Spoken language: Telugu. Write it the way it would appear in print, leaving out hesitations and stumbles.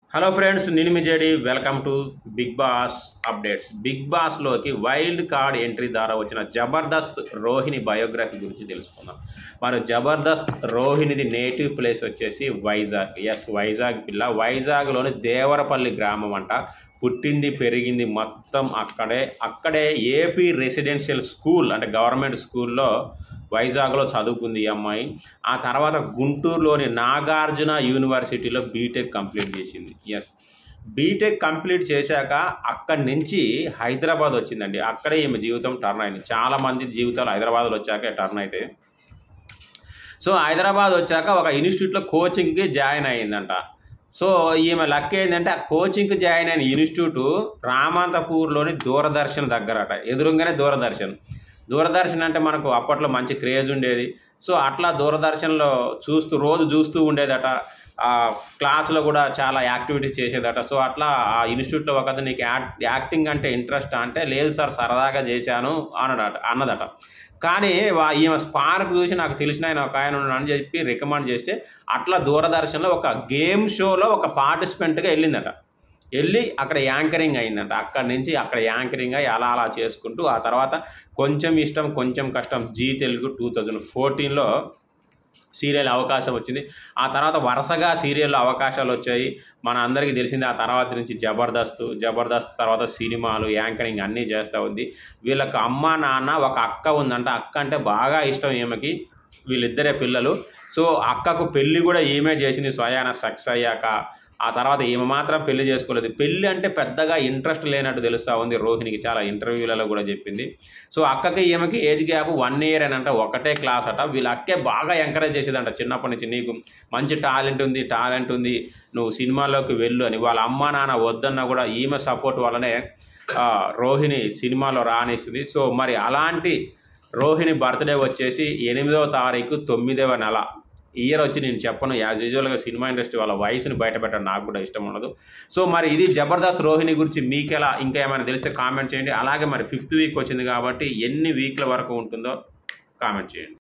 హలో ఫ్రెండ్స్, నేను మీ JD. Welcome to Bigg Boss updates. Bigg బాస్లోకి వైల్డ్ కార్డ్ ఎంట్రీ ద్వారా వచ్చిన జబర్దస్త్ రోహిణి బయోగ్రఫీ గురించి తెలుసుకుందాం. మరి జబర్దస్త్ రోహిణిది నేటివ్ ప్లేస్ వచ్చేసి వైజాగ్. వైజాగ్ పిల్ల. వైజాగ్లోని దేవరపల్లి గ్రామం అంట. పుట్టింది పెరిగింది మొత్తం అక్కడే ఏపీ రెసిడెన్షియల్ స్కూల్ అంటే గవర్నమెంట్ స్కూల్లో వైజాగ్లో చదువుకుంది ఈ అమ్మాయి. ఆ తర్వాత గుంటూరులోని నాగార్జున యూనివర్సిటీలో బీటెక్ కంప్లీట్ చేసింది. బీటెక్ కంప్లీట్ చేశాక అక్కడి నుంచి హైదరాబాద్ వచ్చిందండి. అక్కడే ఈమె జీవితం టర్న్ అయింది. చాలామంది జీవితాలు హైదరాబాద్లో వచ్చాక టర్న్ అయితే. సో హైదరాబాద్ వచ్చాక ఒక ఇన్స్టిట్యూట్లో కోచింగ్కి జాయిన్ అయ్యిందంట. సో ఈమె లక్ ఏంటంటే ఆ కోచింగ్కి జాయిన్ అయిన ఇన్స్టిట్యూటు రామంతపూర్లోని దూరదర్శన్ దగ్గరట. ఎదురుగానే దూరదర్శన్ అంటే మనకు అప్పట్లో మంచి క్రేజ్ ఉండేది. సో అట్లా దూరదర్శన్లో రోజు చూస్తూ ఉండేదట. క్లాస్లో కూడా చాలా యాక్టివిటీస్ చేసేదట. సో అట్లా ఆ ఇన్స్టిట్యూట్లో ఒకది నీకు యాక్టింగ్ అంటే ఇంట్రెస్ట్ అంటే లేదు సార్ సరదాగా చేశాను అన్నదట. కానీ ఈమె స్పార్క్ చూసి నాకు తెలిసిన ఆయన ఒక ఆయన అని చెప్పి రికమెండ్ చేస్తే అట్లా దూరదర్శన్లో ఒక గేమ్ షోలో ఒక పార్టిసిపెంట్గా వెళ్ళి అక్కడ యాంకరింగ్ అయిందంట. అక్కడి నుంచి అక్కడ యాంకరింగ్ అయ్యి అలా చేసుకుంటూ ఆ తర్వాత కొంచెం ఇష్టం కొంచెం కష్టం జీ తెలుగు 2014లో సీరియల్ అవకాశం వచ్చింది. ఆ తర్వాత వరుసగా సీరియల్లో అవకాశాలు వచ్చాయి. మన అందరికీ తెలిసింది. ఆ తర్వాత నుంచి జబర్దస్త్ తర్వాత సినిమాలు యాంకరింగ్ అన్నీ చేస్తూ ఉంది. వీళ్ళకి అమ్మ నాన్న ఒక అక్క ఉందంట. అక్క అంటే బాగా ఇష్టం ఈమెకి. వీళ్ళిద్దరే పిల్లలు. సో అక్కకు పెళ్ళి కూడా ఈమె చేసింది స్వయాన సక్సెస్ అయ్యాక. ఆ తర్వాత ఈమె మాత్రం పెళ్లి చేసుకోలేదు. పెళ్ళి అంటే పెద్దగా ఇంట్రెస్ట్ లేనట్టు తెలుస్తూ ఉంది రోహిణికి. చాలా ఇంటర్వ్యూలలో కూడా చెప్పింది. సో అక్కకి ఈమెకి ఏజ్ గ్యాప్ 1 year అని అంటే ఒకటే క్లాస్ అట. వీళ్ళ అక్కే బాగా ఎంకరేజ్ చేసేదంట చిన్నప్పటి నుంచి. నీకు మంచి టాలెంట్ ఉంది, నువ్వు సినిమాలోకి వెళ్ళు అని. వాళ్ళ అమ్మ నాన్న వద్దన్నా కూడా ఈమె సపోర్ట్ వల్లనే రోహిణి సినిమాలో రాణిస్తుంది. సో మరి అలాంటి రోహిణి బర్త్డే వచ్చేసి 8వ తారీఖు 9వ నెల. ఇయర్ వచ్చి నేను చెప్పను. యాజ్ యూజువల్గా సినిమా ఇండస్ట్రీ వాళ్ళ వయసుని బయటపెట్టడం నాకు కూడా ఇష్టం ఉండదు. సో మరి ఇది జబర్దస్త్ రోహిణి గురించి మీకు ఎలా ఇంకా ఏమైనా తెలిస్తే కామెంట్ చేయండి. అలాగే మరి 5th వీక్ వచ్చింది కాబట్టి ఎన్ని వీక్ల వరకు ఉంటుందో కామెంట్ చేయండి.